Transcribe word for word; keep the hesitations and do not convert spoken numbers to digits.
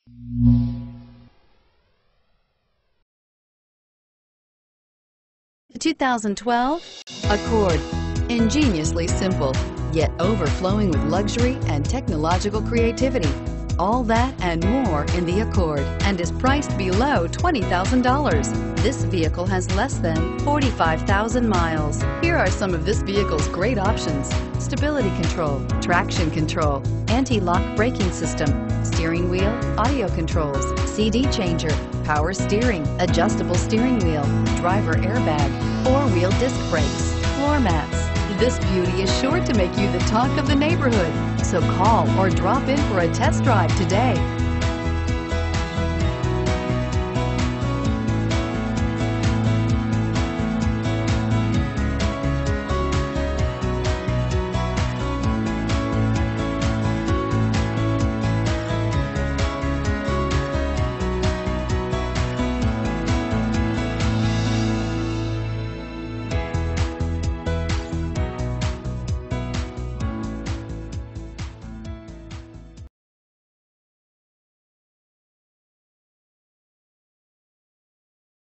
The two thousand twelve Accord. Ingeniously simple, yet overflowing with luxury and technological creativity. All that and more in the Accord, and is priced below twenty thousand dollars. This vehicle has less than forty-five thousand miles. Here are some of this vehicle's great options: stability control, traction control, anti-lock braking system, steering wheel audio controls, C D changer, power steering, adjustable steering wheel, driver airbag, four-wheel disc brakes, floor mats. This beauty is sure to make you the talk of the neighborhood. So call or drop in for a test drive today.